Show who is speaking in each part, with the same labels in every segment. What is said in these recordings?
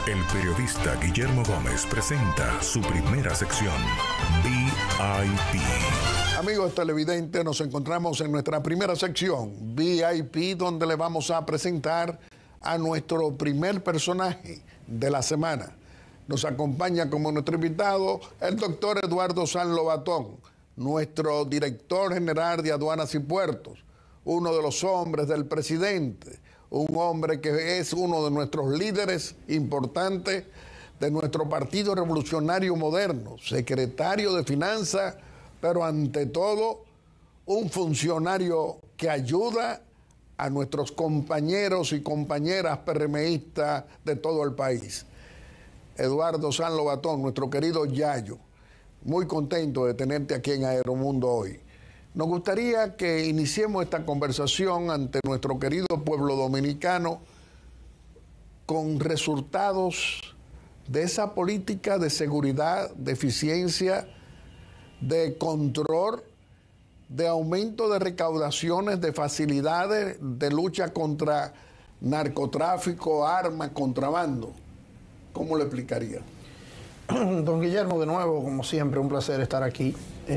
Speaker 1: El periodista Guillermo Gómez presenta su primera sección, VIP.
Speaker 2: Amigos televidentes, nos encontramos en nuestra primera sección, VIP, donde le vamos a presentar a nuestro primer personaje de la semana. Nos acompaña como nuestro invitado el doctor Eduardo San Lobatón, nuestro director general de Aduanas y Puertos, uno de los hombres del presidente, un hombre que es uno de nuestros líderes importantes de nuestro Partido Revolucionario Moderno, secretario de Finanzas, pero ante todo un funcionario que ayuda a nuestros compañeros y compañeras PRMistas de todo el país. Eduardo San Lobatón, nuestro querido Yayo, muy contento de tenerte aquí en Aeromundo hoy. Nos gustaría que iniciemos esta conversación ante nuestro querido pueblo dominicano con resultados de esa política de seguridad, de eficiencia, de control, de aumento de recaudaciones, de facilidades, de lucha contra narcotráfico, armas, contrabando. ¿Cómo le explicaría?
Speaker 3: Don Guillermo, de nuevo, como siempre, un placer estar aquí.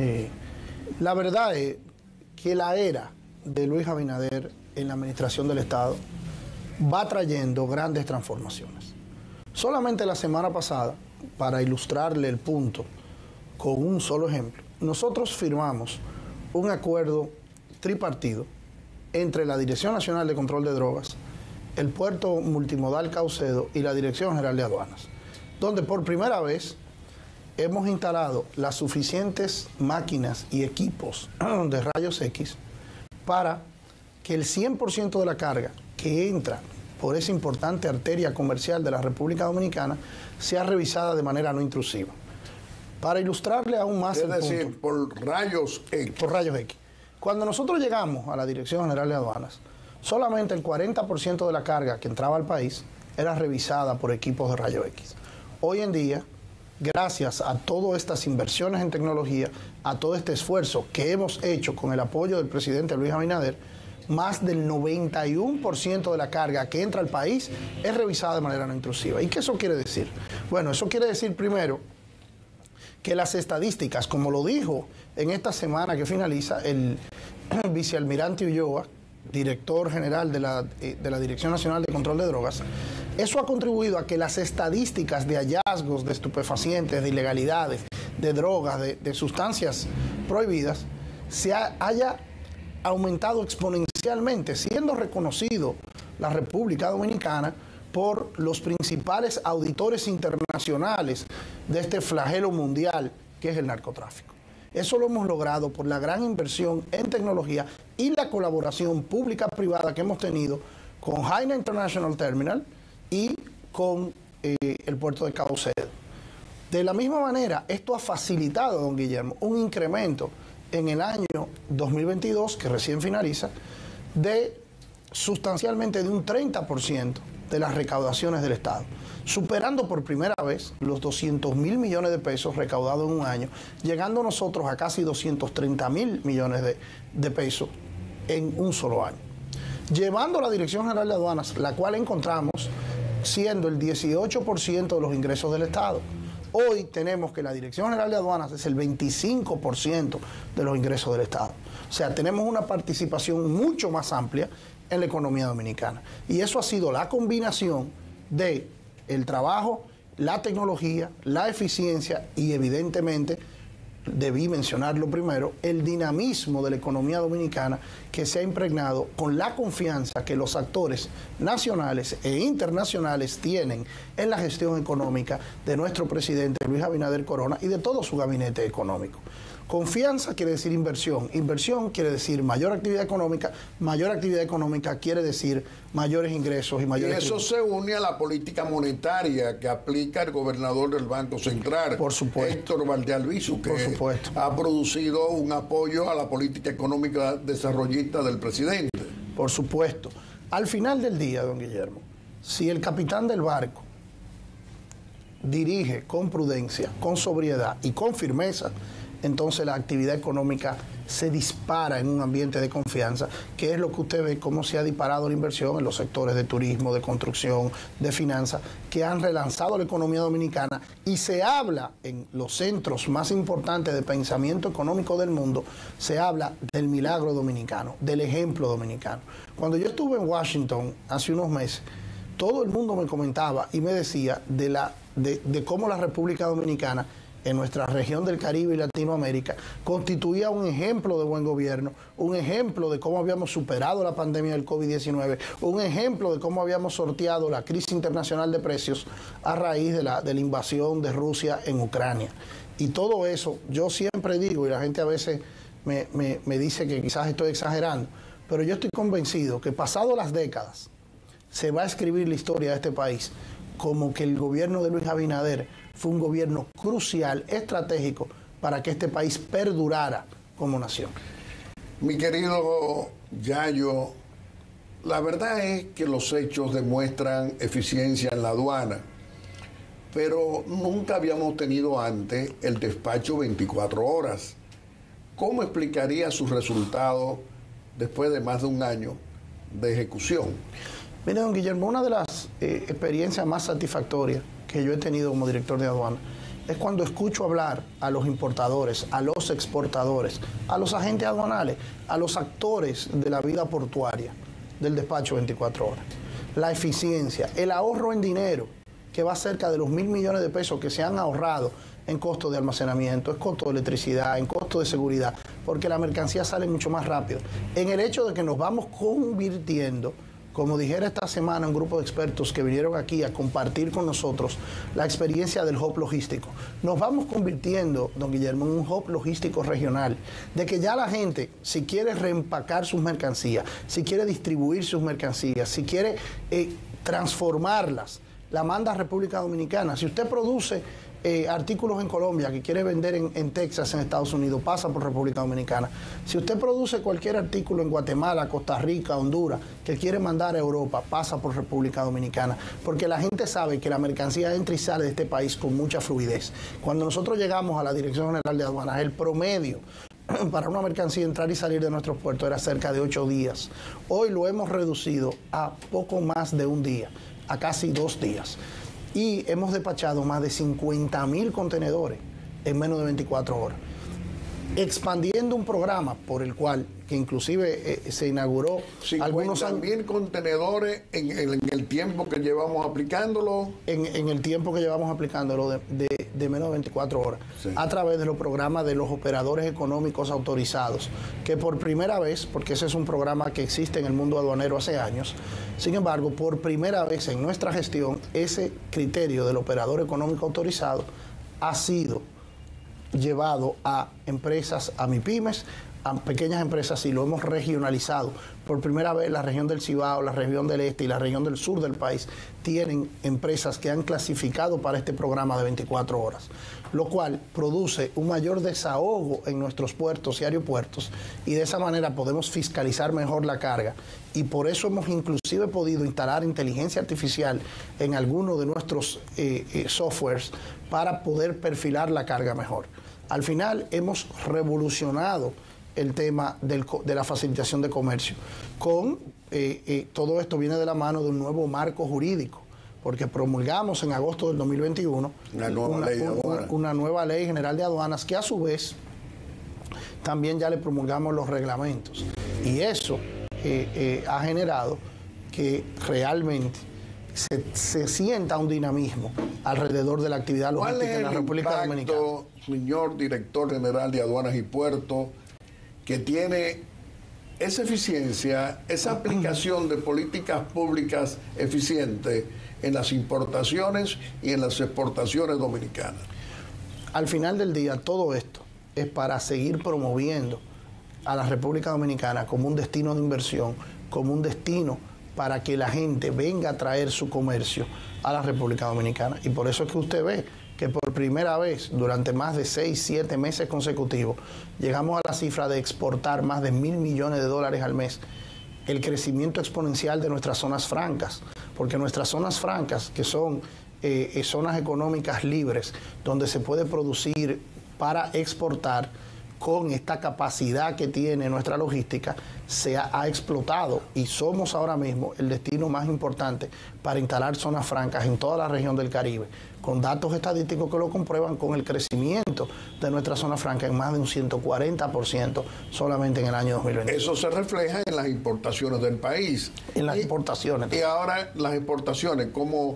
Speaker 3: La verdad es que la era de Luis Abinader en la administración del Estado va trayendo grandes transformaciones. Solamente la semana pasada, para ilustrarle el punto con un solo ejemplo, nosotros firmamos un acuerdo tripartido entre la Dirección Nacional de Control de Drogas, el Puerto Multimodal Caucedo y la Dirección General de Aduanas, donde por primera vez hemos instalado las suficientes máquinas y equipos de rayos X para que el 100% de la carga que entra por esa importante arteria comercial de la República Dominicana sea revisada de manera no intrusiva. Para ilustrarle aún más el punto,
Speaker 2: decir, por rayos X.
Speaker 3: Por rayos X. Cuando nosotros llegamos a la Dirección General de Aduanas, solamente el 40% de la carga que entraba al país era revisada por equipos de rayos X. Hoy en día, gracias a todas estas inversiones en tecnología, a todo este esfuerzo que hemos hecho con el apoyo del presidente Luis Abinader, más del 91% de la carga que entra al país es revisada de manera no intrusiva. ¿Y qué eso quiere decir? Bueno, eso quiere decir primero que las estadísticas, como lo dijo en esta semana que finaliza el vicealmirante Ulloa, director general de la Dirección Nacional de Control de Drogas, eso ha contribuido a que las estadísticas de hallazgos de estupefacientes, de ilegalidades, de drogas, de sustancias prohibidas, haya aumentado exponencialmente, siendo reconocido la República Dominicana por los principales auditores internacionales de este flagelo mundial que es el narcotráfico. Eso lo hemos logrado por la gran inversión en tecnología y la colaboración pública-privada que hemos tenido con Jaina International Terminal y con el puerto de Caucedo. De la misma manera, esto ha facilitado, don Guillermo, un incremento en el año 2022, que recién finaliza, de sustancialmente de un 30% de las recaudaciones del Estado, superando por primera vez los 200.000 millones de pesos recaudados en un año, llegando nosotros a casi 230.000 millones de pesos en un solo año. Llevando la Dirección General de Aduanas, la cual encontramos siendo el 18% de los ingresos del Estado. Hoy tenemos que la Dirección General de Aduanas es el 25% de los ingresos del Estado. O sea, tenemos una participación mucho más amplia en la economía dominicana. Y eso ha sido la combinación de el trabajo, la tecnología, la eficiencia y evidentemente, debí mencionarlo primero, el dinamismo de la economía dominicana que se ha impregnado con la confianza que los actores nacionales e internacionales tienen en la gestión económica de nuestro presidente Luis Abinader Corona y de todo su gabinete económico. Confianza quiere decir inversión, inversión quiere decir mayor actividad económica quiere decir mayores ingresos y mayores...
Speaker 2: Y eso se une a la política monetaria que aplica el gobernador del Banco Central,
Speaker 3: por supuesto,
Speaker 2: Héctor Valdealbizu, que ha producido un apoyo a la política económica desarrollista del presidente.
Speaker 3: Por supuesto. Al final del día, don Guillermo, si el capitán del barco dirige con prudencia, con sobriedad y con firmeza, entonces la actividad económica se dispara en un ambiente de confianza, que es lo que usted ve, cómo se ha disparado la inversión en los sectores de turismo, de construcción, de finanzas, que han relanzado la economía dominicana, y se habla en los centros más importantes de pensamiento económico del mundo, se habla del milagro dominicano, del ejemplo dominicano. Cuando yo estuve en Washington hace unos meses, todo el mundo me comentaba y me decía de cómo la República Dominicana, en nuestra región del Caribe y Latinoamérica, constituía un ejemplo de buen gobierno, un ejemplo de cómo habíamos superado la pandemia del COVID-19, un ejemplo de cómo habíamos sorteado la crisis internacional de precios a raíz de la invasión de Rusia en Ucrania. Y todo eso, yo siempre digo, y la gente a veces me dice que quizás estoy exagerando, pero yo estoy convencido que pasado las décadas se va a escribir la historia de este país como que el gobierno de Luis Abinader fue un gobierno crucial, estratégico, para que este país perdurara como nación.
Speaker 2: Mi querido Yayo, la verdad es que los hechos demuestran eficiencia en la aduana, pero nunca habíamos tenido antes el despacho 24 horas. ¿Cómo explicaría sus resultados después de más de un año de ejecución?
Speaker 3: Mire, don Guillermo, una de las experiencias más satisfactorias que yo he tenido como director de aduana es cuando escucho hablar a los importadores, a los exportadores, a los agentes aduanales, a los actores de la vida portuaria del despacho 24 horas. La eficiencia, el ahorro en dinero, que va cerca de los 1.000 millones de pesos que se han ahorrado en costos de almacenamiento, en costos de electricidad, en costos de seguridad, porque la mercancía sale mucho más rápido. En el hecho de que nos vamos convirtiendo, como dijera esta semana un grupo de expertos que vinieron aquí a compartir con nosotros la experiencia del hub logístico. Nos vamos convirtiendo, don Guillermo, en un hub logístico regional, de que ya la gente, si quiere reempacar sus mercancías, si quiere distribuir sus mercancías, si quiere transformarlas, la manda a República Dominicana. Si usted produce artículos en Colombia que quiere vender en Texas, en Estados Unidos, pasa por República Dominicana. Si usted produce cualquier artículo en Guatemala, Costa Rica, Honduras, que quiere mandar a Europa, pasa por República Dominicana, porque la gente sabe que la mercancía entra y sale de este país con mucha fluidez. Cuando nosotros llegamos a la Dirección General de Aduanas, el promedio para una mercancía entrar y salir de nuestros puertos era cerca de 8 días. Hoy lo hemos reducido a poco más de un día, a casi 2 días. Y hemos despachado más de 50.000 contenedores en menos de 24 horas. Expandiendo un programa por el cual, que inclusive se inauguró algunos años. 50.000 contenedores en el tiempo que llevamos aplicándolo. En el tiempo que llevamos aplicándolo de menos de 24 horas. Sí. A través de los programas de los operadores económicos autorizados, que por primera vez, porque ese es un programa que existe en el mundo aduanero hace años, sin embargo, por primera vez en nuestra gestión, ese criterio del operador económico autorizado ha sido llevado a empresas, a MIPYMES, a pequeñas empresas, y lo hemos regionalizado. Por primera vez la región del Cibao, la región del Este y la región del sur del país tienen empresas que han clasificado para este programa de 24 horas, lo cual produce un mayor desahogo en nuestros puertos y aeropuertos, y de esa manera podemos fiscalizar mejor la carga, y por eso hemos inclusive podido instalar inteligencia artificial en algunos de nuestros softwares para poder perfilar la carga mejor. Al final hemos revolucionado el tema de la facilitación de comercio. Todo esto viene de la mano de un nuevo marco jurídico, porque promulgamos en agosto del 2021 una nueva ley general de aduanas, que a su vez también ya le promulgamos los reglamentos. Y eso ha generado que realmente se sienta un dinamismo alrededor de la actividad logística en la República Dominicana.
Speaker 2: Señor Director General de Aduanas y Puertos, que tiene esa eficiencia, esa aplicación de políticas públicas eficientes en las importaciones y en las exportaciones dominicanas?
Speaker 3: Al final del día, todo esto es para seguir promoviendo a la República Dominicana como un destino de inversión, como un destino para que la gente venga a traer su comercio a la República Dominicana. Y por eso es que usted ve que por primera vez durante más de 6, 7 meses consecutivos llegamos a la cifra de exportar más de $1.000 millones al mes. El crecimiento exponencial de nuestras zonas francas, porque nuestras zonas francas, que son zonas económicas libres, donde se puede producir para exportar con esta capacidad que tiene nuestra logística, se ha explotado y somos ahora mismo el destino más importante para instalar zonas francas en toda la región del Caribe, con datos estadísticos que lo comprueban, con el crecimiento de nuestra zona franca en más de un 140% solamente en el año 2020.
Speaker 2: Eso se refleja en las importaciones del país.
Speaker 3: En las importaciones.
Speaker 2: Y ahora las exportaciones, ¿cómo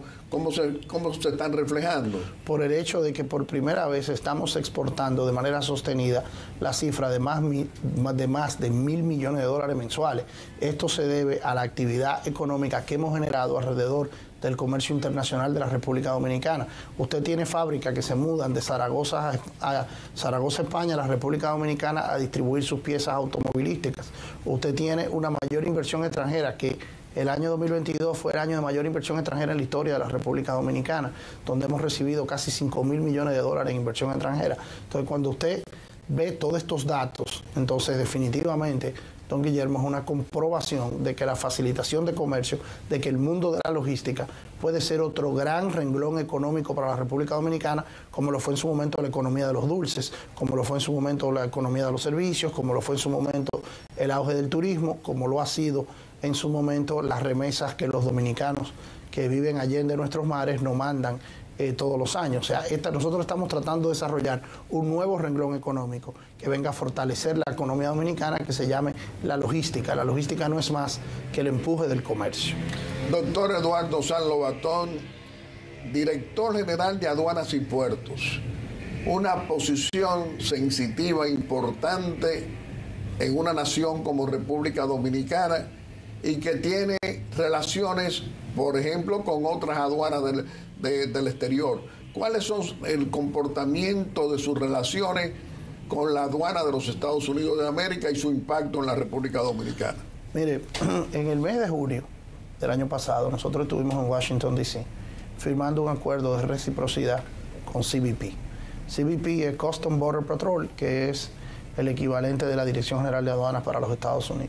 Speaker 2: se están reflejando?
Speaker 3: Por el hecho de que por primera vez estamos exportando de manera sostenida la cifra de más de $1.000 millones mensuales. Esto se debe a la actividad económica que hemos generado alrededor del comercio internacional de la República Dominicana. Usted tiene fábricas que se mudan de Zaragoza a Zaragoza, España, a la República Dominicana a distribuir sus piezas automovilísticas. Usted tiene una mayor inversión extranjera, que el año 2022 fue el año de mayor inversión extranjera en la historia de la República Dominicana, donde hemos recibido casi $5.000 millones en inversión extranjera. Entonces, cuando usted ve todos estos datos, entonces definitivamente, don Guillermo, es una comprobación de que la facilitación de comercio, de que el mundo de la logística puede ser otro gran renglón económico para la República Dominicana, como lo fue en su momento la economía de los dulces, como lo fue en su momento la economía de los servicios, como lo fue en su momento el auge del turismo, como lo ha sido en su momento las remesas que los dominicanos que viven allende nuestros mares nos mandan todos los años. O sea, nosotros estamos tratando de desarrollar un nuevo renglón económico que venga a fortalecer la economía dominicana, que se llame la logística. La logística no es más que el empuje del comercio.
Speaker 2: Doctor Eduardo San Lobatón, director general de Aduanas y Puertos. Una posición sensitiva, importante en una nación como República Dominicana y que tiene relaciones, por ejemplo, con otras aduanas del exterior. ¿Cuáles son el comportamiento de sus relaciones con la aduana de los Estados Unidos de América y su impacto en la República Dominicana?
Speaker 3: Mire, en el mes de junio del año pasado, nosotros estuvimos en Washington, D.C., firmando un acuerdo de reciprocidad con CBP. CBP es Customs Border Patrol, que es el equivalente de la Dirección General de Aduanas para los Estados Unidos.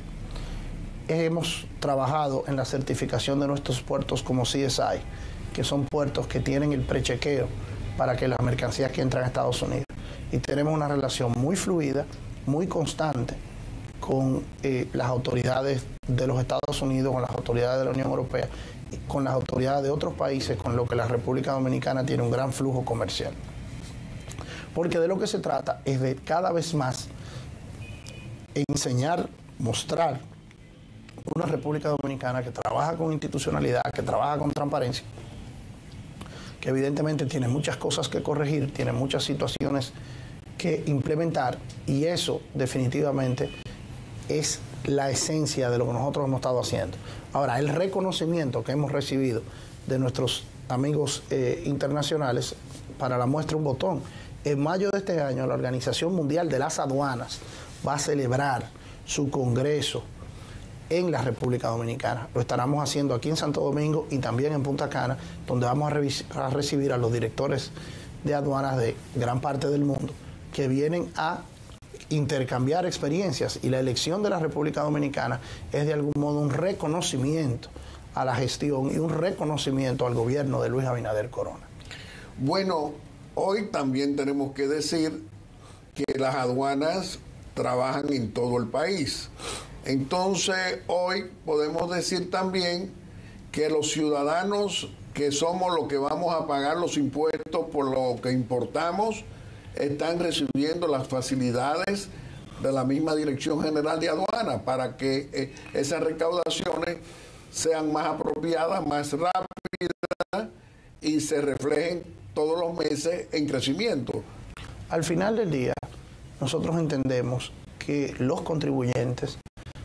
Speaker 3: Hemos trabajado en la certificación de nuestros puertos como CSI, que son puertos que tienen el prechequeo para que las mercancías que entran a Estados Unidos. Y tenemos una relación muy fluida, muy constante con las autoridades de los Estados Unidos, con las autoridades de la Unión Europea, y con las autoridades de otros países, con lo que la República Dominicana tiene un gran flujo comercial. Porque de lo que se trata es de cada vez más enseñar, mostrar una República Dominicana que trabaja con institucionalidad, que trabaja con transparencia, que evidentemente tiene muchas cosas que corregir, tiene muchas situaciones que implementar, y eso definitivamente es la esencia de lo que nosotros hemos estado haciendo. Ahora, el reconocimiento que hemos recibido de nuestros amigos internacionales, para la muestra un botón. En mayo de este año, la Organización Mundial de las Aduanas va a celebrar su congreso en la República Dominicana. Lo estaremos haciendo aquí en Santo Domingo y también en Punta Cana, donde vamos a recibir a los directores de aduanas de gran parte del mundo que vienen a intercambiar experiencias, y la elección de la República Dominicana es de algún modo un reconocimiento a la gestión y un reconocimiento al gobierno de Luis Abinader Corona.
Speaker 2: Bueno, hoy también tenemos que decir que las aduanas trabajan en todo el país. Entonces, hoy podemos decir también que los ciudadanos que somos los que vamos a pagar los impuestos por lo que importamos, están recibiendo las facilidades de la misma Dirección General de Aduanas para que esas recaudaciones sean más apropiadas, más rápidas y se reflejen todos los meses en crecimiento.
Speaker 3: Al final del día, nosotros entendemos que los contribuyentes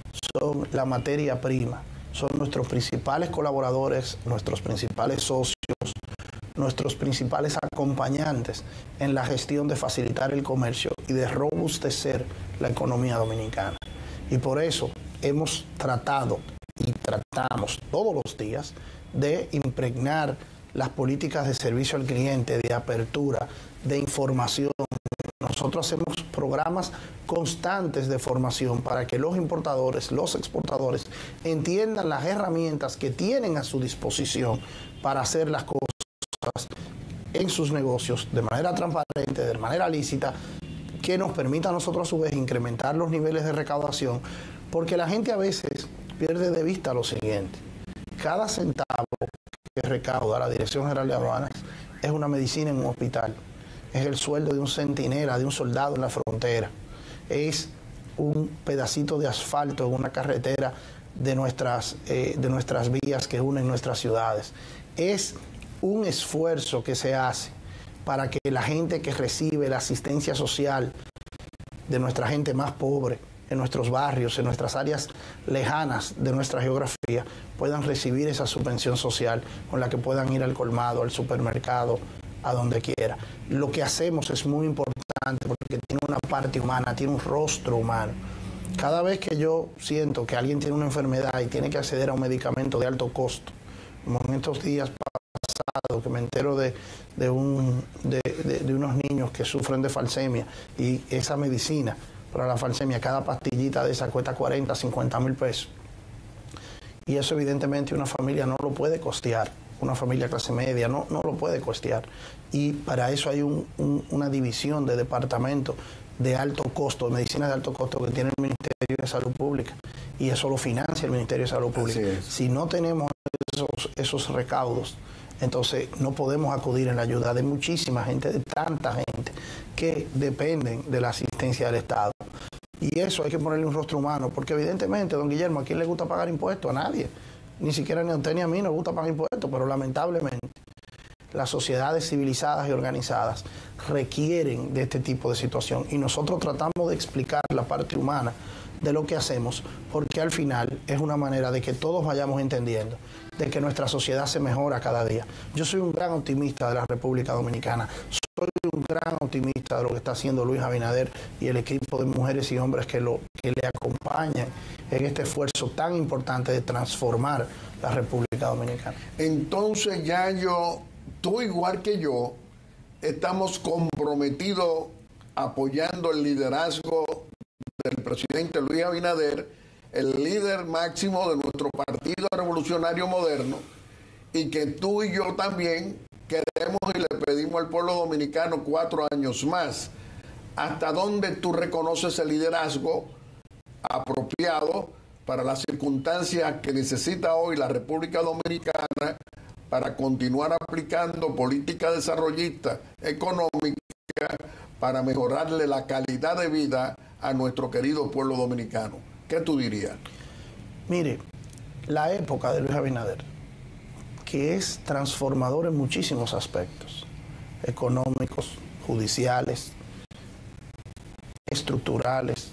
Speaker 3: son la materia prima, son nuestros principales colaboradores, nuestros principales socios, nuestros principales acompañantes en la gestión de facilitar el comercio y de robustecer la economía dominicana. Y por eso hemos tratado y tratamos todos los días de impregnar las políticas de servicio al cliente, de apertura, de información. Nosotros hacemos programas constantes de formación para que los importadores, los exportadores entiendan las herramientas que tienen a su disposición para hacer las cosas en sus negocios de manera transparente, de manera lícita, que nos permita a nosotros a su vez incrementar los niveles de recaudación, porque la gente a veces pierde de vista lo siguiente: cada centavo que recauda la Dirección General de Aduanas es una medicina en un hospital, es el sueldo de un centinela, de un soldado en la frontera, es un pedacito de asfalto en una carretera de nuestras vías que unen nuestras ciudades. Es un esfuerzo que se hace para que la gente que recibe la asistencia social de nuestra gente más pobre, en nuestros barrios, en nuestras áreas lejanas de nuestra geografía, puedan recibir esa subvención social con la que puedan ir al colmado, al supermercado, a donde quiera. Lo que hacemos es muy importante porque tiene una parte humana, tiene un rostro humano. Cada vez que yo siento que alguien tiene una enfermedad y tiene que acceder a un medicamento de alto costo, como en estos días pasados que me entero de unos niños que sufren de falsemia, y esa medicina para la falsemia, cada pastillita de esa cuesta 40, 50 mil pesos. Y eso evidentemente una familia no lo puede costear, una familia clase media no lo puede costear. Y para eso hay una división de departamentos de alto costo, de medicina de alto costo, que tiene el Ministerio de Salud Pública, y eso lo financia el Ministerio de Salud Pública. Si no tenemos esos recaudos, entonces no podemos acudir en la ayuda de muchísima gente, de tanta gente que dependen de la asistencia del Estado. Y eso hay que ponerle un rostro humano, porque evidentemente, don Guillermo, ¿a quién le gusta pagar impuestos? A nadie. Ni siquiera ni a usted ni a mí nos gusta pagar impuestos, pero lamentablemente las sociedades civilizadas y organizadas requieren de este tipo de situación, y nosotros tratamos de explicar la parte humana de lo que hacemos, porque al final es una manera de que todos vayamos entendiendo de que nuestra sociedad se mejora cada día. Yo soy un gran optimista de la República Dominicana, soy un gran optimista de lo que está haciendo Luis Abinader y el equipo de mujeres y hombres que le acompañan en este esfuerzo tan importante de transformar la República Dominicana.
Speaker 2: Entonces tú igual que yo, estamos comprometidos apoyando el liderazgo del presidente Luis Abinader, el líder máximo de nuestro Partido Revolucionario Moderno, y que tú y yo también queremos y le pedimos al pueblo dominicano 4 años más. ¿Hasta dónde tú reconoces el liderazgo apropiado para las circunstancias que necesita hoy la República Dominicana para continuar aplicando políticas desarrollistas económicas para mejorarle la calidad de vida a nuestro querido pueblo dominicano? ¿Qué tú dirías?
Speaker 3: Mire, la época de Luis Abinader, que es transformador en muchísimos aspectos, económicos, judiciales, estructurales,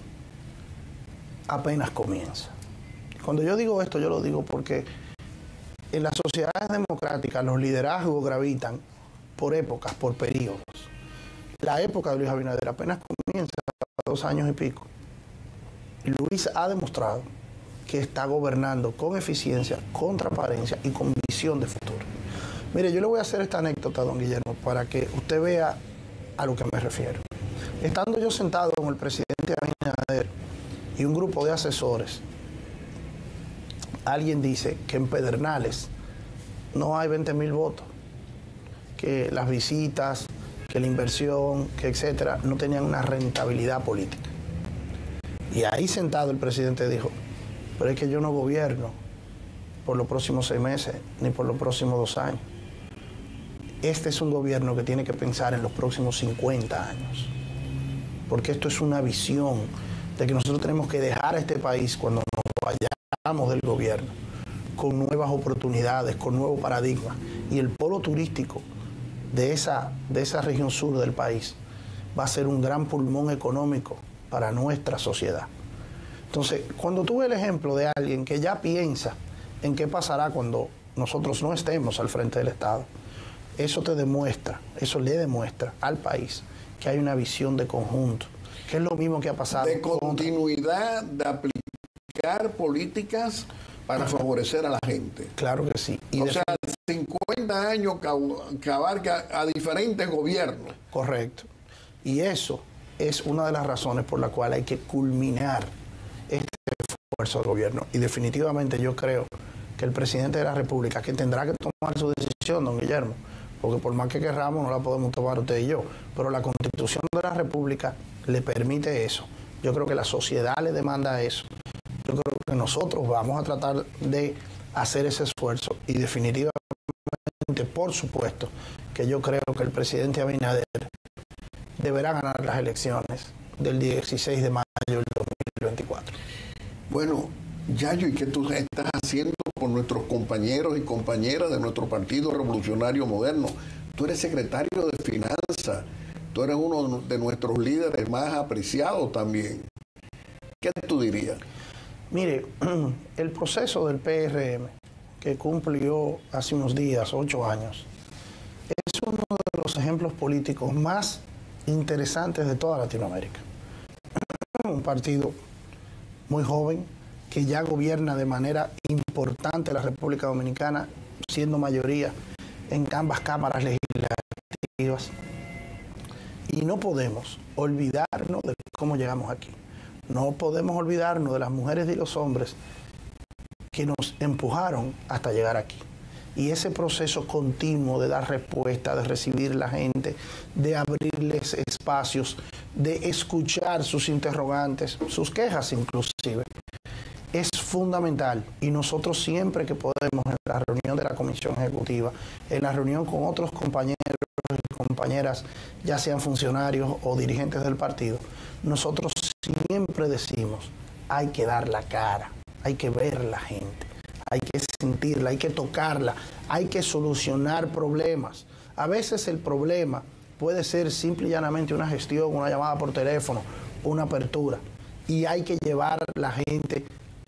Speaker 3: apenas comienza. Cuando yo digo esto, yo lo digo porque en las sociedades democráticas los liderazgos gravitan por épocas, por periodos. La época de Luis Abinader apenas comienza, 2 años y pico. Y Luis ha demostrado que está gobernando con eficiencia, con transparencia y con visión de futuro. Mire, yo le voy a hacer esta anécdota, don Guillermo, para que usted vea a lo que me refiero. Estando yo sentado con el presidente Abinader y un grupo de asesores, alguien dice que en Pedernales no hay 20,000 votos, que las visitas, que la inversión, que etcétera, no tenían una rentabilidad política. Y ahí sentado el presidente dijo: pero es que yo no gobierno por los próximos 6 meses, ni por los próximos 2 años. Este es un gobierno que tiene que pensar en los próximos 50 años. Porque esto es una visión de que nosotros tenemos que dejar a este país, cuando nos vayamos del gobierno, con nuevas oportunidades, con nuevo paradigma. Y el polo turístico de esa región sur del país va a ser un gran pulmón económico para nuestra sociedad. Entonces, cuando tú ves el ejemplo de alguien que ya piensa en qué pasará cuando nosotros no estemos al frente del Estado, eso le demuestra al país que hay una visión de conjunto, que es lo mismo que ha pasado.
Speaker 2: De continuidad, de aplicar políticas para favorecer a la gente.
Speaker 3: Claro que sí.
Speaker 2: O sea, 50 años que abarca a diferentes gobiernos.
Speaker 3: Correcto. Y eso es una de las razones por la cual hay que culminar este esfuerzo del gobierno. Y definitivamente yo creo que el presidente de la República, que tendrá que tomar su decisión, don Guillermo, porque por más que querramos no la podemos tomar usted y yo, pero la Constitución de la República le permite eso. Yo creo que la sociedad le demanda eso. Yo creo que nosotros vamos a tratar de hacer ese esfuerzo y definitivamente, por supuesto, que yo creo que el presidente Abinader deberá ganar las elecciones del 16 de mayo del 2024.
Speaker 2: Bueno, Yayo, ¿y qué tú estás haciendo con nuestros compañeros y compañeras de nuestro Partido Revolucionario Moderno? Tú eres secretario de Finanzas, tú eres uno de nuestros líderes más apreciados también. ¿Qué tú dirías?
Speaker 3: Mire, el proceso del PRM, que cumplió hace unos días, 8 años, es uno de los ejemplos políticos más interesantes de toda Latinoamérica. Un partido muy joven que ya gobierna de manera importante la República Dominicana, siendo mayoría en ambas cámaras legislativas. Y no podemos olvidarnos de cómo llegamos aquí. No podemos olvidarnos de las mujeres y los hombres que nos empujaron hasta llegar aquí. Y ese proceso continuo de dar respuesta, de recibir la gente, de abrirles espacios, de escuchar sus interrogantes, sus quejas inclusive, es fundamental. Y nosotros siempre que podemos, en la reunión de la Comisión Ejecutiva, en la reunión con otros compañeros y compañeras, ya sean funcionarios o dirigentes del partido, nosotros siempre decimos, hay que dar la cara, hay que ver la gente, hay que sentirla, hay que tocarla, hay que solucionar problemas. A veces el problema puede ser simple y llanamente una gestión, una llamada por teléfono, una apertura, y hay que llevar a la gente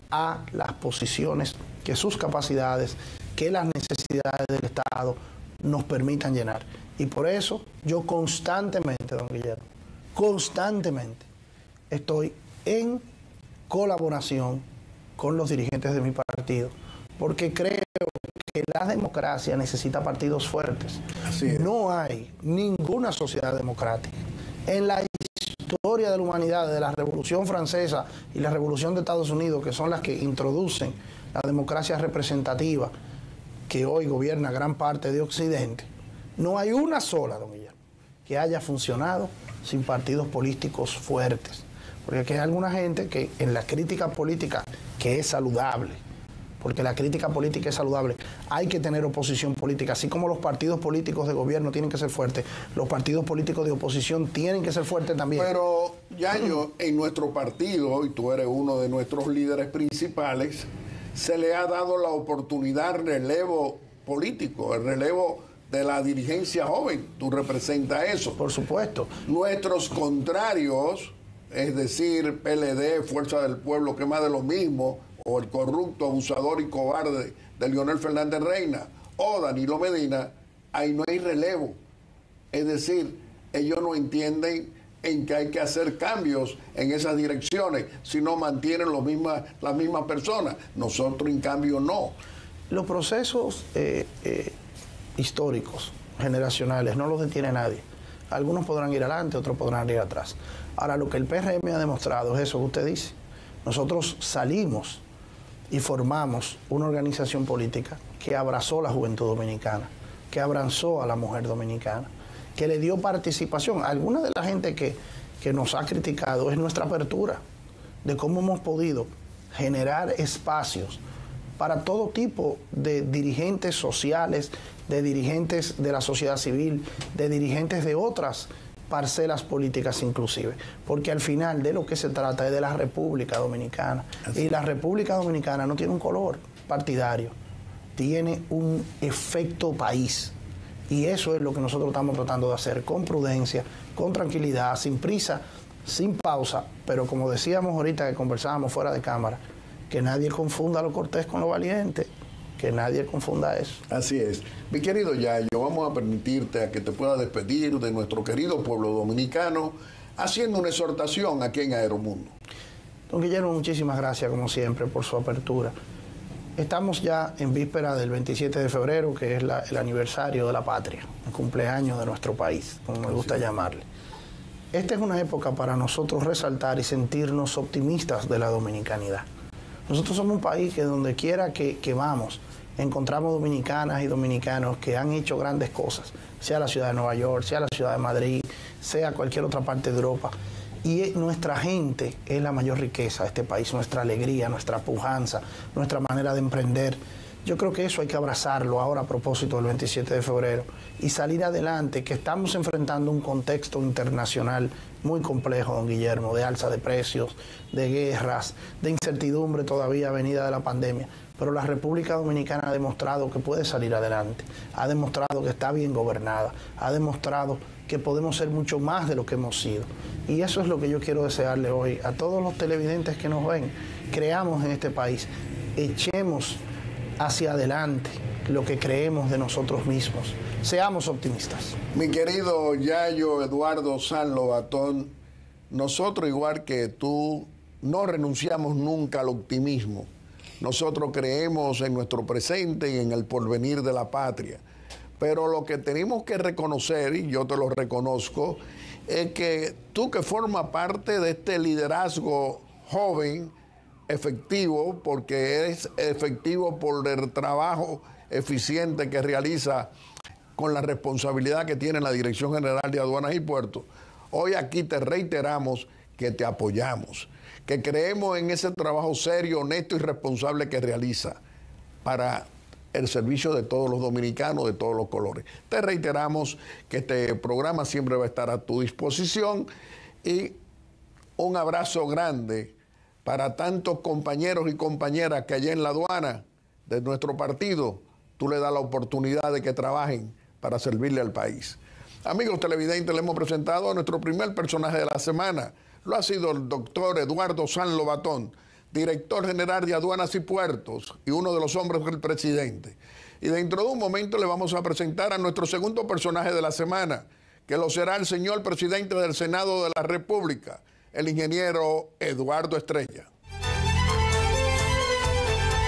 Speaker 3: a las posiciones que sus capacidades, que las necesidades del Estado nos permitan llenar. Y por eso yo constantemente, don Guillermo, constantemente estoy en colaboración con los dirigentes de mi partido, porque creo que la democracia necesita partidos fuertes.
Speaker 2: Así es.
Speaker 3: No hay ninguna sociedad democrática en la historia de la humanidad, de la Revolución Francesa y la Revolución de Estados Unidos, que son las que introducen la democracia representativa que hoy gobierna gran parte de Occidente. No hay una sola, don Guillermo, que haya funcionado sin partidos políticos fuertes. Porque aquí hay alguna gente que en la crítica política, que es saludable, porque la crítica política es saludable, hay que tener oposición política. Así como los partidos políticos de gobierno tienen que ser fuertes, los partidos políticos de oposición tienen que ser fuertes también.
Speaker 2: Pero, Yayo, en nuestro partido, y tú eres uno de nuestros líderes principales, se le ha dado la oportunidad de relevo político, el relevo de la dirigencia joven. Tú representas eso.
Speaker 3: Por supuesto.
Speaker 2: Nuestros contrarios, es decir, PLD, Fuerza del Pueblo, que más de lo mismo, o el corrupto, abusador y cobarde de Leonel Fernández Reina, o Danilo Medina, ahí no hay relevo. Es decir, ellos no entienden en que hay que hacer cambios en esas direcciones, si no mantienen las mismas personas. Nosotros, en cambio, no.
Speaker 3: Los procesos históricos, generacionales, no los detiene nadie. Algunos podrán ir adelante, otros podrán ir atrás. Ahora, lo que el PRM ha demostrado es eso que usted dice. Nosotros salimos y formamos una organización política que abrazó la juventud dominicana, que abrazó a la mujer dominicana, que le dio participación. Alguna de la gente que nos ha criticado es nuestra apertura, de cómo hemos podido generar espacios para todo tipo de dirigentes sociales, de dirigentes de la sociedad civil, de dirigentes de otras parcelas políticas inclusive, porque al final de lo que se trata es de la República Dominicana. Y la República Dominicana no tiene un color partidario, tiene un efecto país. Y eso es lo que nosotros estamos tratando de hacer con prudencia, con tranquilidad, sin prisa, sin pausa, pero como decíamos ahorita que conversábamos fuera de cámara, que nadie confunda lo cortés con lo valiente, que nadie confunda eso.
Speaker 2: Así es. Mi querido Yayo, vamos a permitirte a que te puedas despedir de nuestro querido pueblo dominicano, haciendo una exhortación aquí en Aeromundo.
Speaker 3: Don Guillermo, muchísimas gracias, como siempre, por su apertura. Estamos ya en víspera del 27 de febrero, que es el aniversario de la patria, el cumpleaños de nuestro país, como me gusta llamarle. Esta es una época para nosotros resaltar y sentirnos optimistas de la dominicanidad. Nosotros somos un país que donde quiera que vamos, encontramos dominicanas y dominicanos que han hecho grandes cosas, sea la ciudad de Nueva York, sea la ciudad de Madrid, sea cualquier otra parte de Europa. Y nuestra gente es la mayor riqueza de este país, nuestra alegría, nuestra pujanza, nuestra manera de emprender. Yo creo que eso hay que abrazarlo ahora a propósito del 27 de febrero y salir adelante, que estamos enfrentando un contexto internacional muy complejo, don Guillermo, de alza de precios, de guerras, de incertidumbre todavía venida de la pandemia. Pero la República Dominicana ha demostrado que puede salir adelante, ha demostrado que está bien gobernada, ha demostrado que podemos ser mucho más de lo que hemos sido. Y eso es lo que yo quiero desearle hoy a todos los televidentes que nos ven. Creamos en este país, echemos hacia adelante lo que creemos de nosotros mismos. Seamos optimistas.
Speaker 2: Mi querido Yayo Eduardo San Lobatón, nosotros, igual que tú, no renunciamos nunca al optimismo. Nosotros creemos en nuestro presente y en el porvenir de la patria. Pero lo que tenemos que reconocer, y yo te lo reconozco, es que tú, que formas parte de este liderazgo joven, efectivo, porque es efectivo por el trabajo eficiente que realiza con la responsabilidad que tiene la Dirección General de Aduanas y Puertos, hoy aquí te reiteramos que te apoyamos, que creemos en ese trabajo serio, honesto y responsable que realiza para el servicio de todos los dominicanos, de todos los colores. Te reiteramos que este programa siempre va a estar a tu disposición y un abrazo grande para tantos compañeros y compañeras que allá en la aduana de nuestro partido, tú le das la oportunidad de que trabajen para servirle al país. Amigos televidentes, le hemos presentado a nuestro primer personaje de la semana. Lo ha sido el doctor Eduardo San Lobatón, director general de Aduanas y Puertos y uno de los hombres del presidente. Y dentro de un momento le vamos a presentar a nuestro segundo personaje de la semana, que lo será el señor presidente del Senado de la República, el ingeniero Eduardo Estrella.